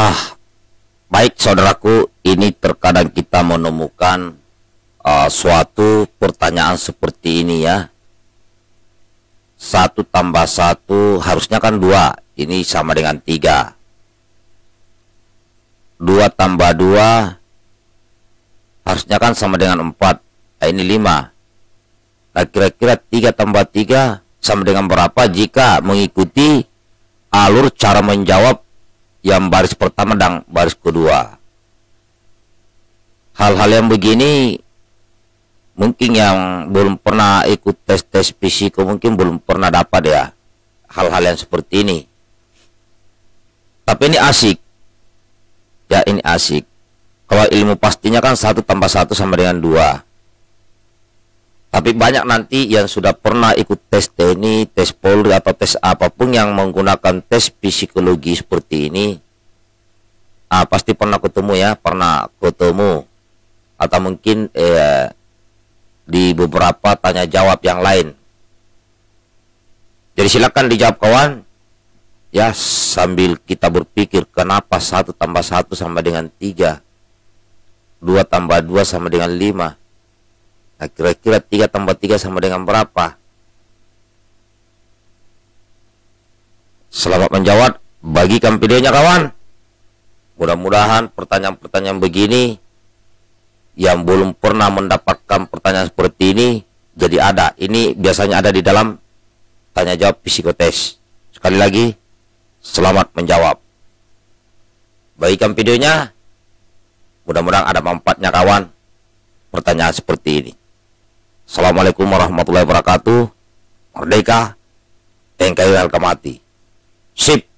Ah, baik saudaraku, ini terkadang kita menemukan suatu pertanyaan seperti ini ya. Satu tambah satu harusnya kan dua, ini sama dengan tiga. Dua tambah dua harusnya kan sama dengan empat. Nah, ini lima. Nah, kira-kira tiga tambah tiga sama dengan berapa jika mengikuti alur cara menjawab yang baris pertama dan baris kedua. Hal-hal yang begini mungkin yang belum pernah ikut tes fisika mungkin belum pernah dapat ya hal-hal yang seperti ini. Tapi ini asik. Ya, ini asik. Kalau ilmu pastinya kan satu tambah satu sama dengan dua. Tapi banyak nanti yang sudah pernah ikut tes TNI, tes Polri atau tes apapun yang menggunakan tes psikologi seperti ini, pasti pernah ketemu ya, pernah ketemu atau mungkin di beberapa tanya jawab yang lain. Jadi silakan dijawab kawan, ya sambil kita berpikir kenapa satu tambah satu sama dengan tiga, dua tambah dua sama dengan lima. Nah, kira-kira 3 tambah 3 sama dengan berapa? Selamat menjawab. Bagikan videonya kawan. Mudah-mudahan pertanyaan-pertanyaan begini yang belum pernah mendapatkan pertanyaan seperti ini jadi ada. Ini biasanya ada di dalam tanya jawab psikotes. Sekali lagi, selamat menjawab. Bagikan videonya. Mudah-mudahan ada manfaatnya kawan. Pertanyaan seperti ini. Assalamualaikum warahmatullahi wabarakatuh. Merdeka, NKRI harga mati. Sip.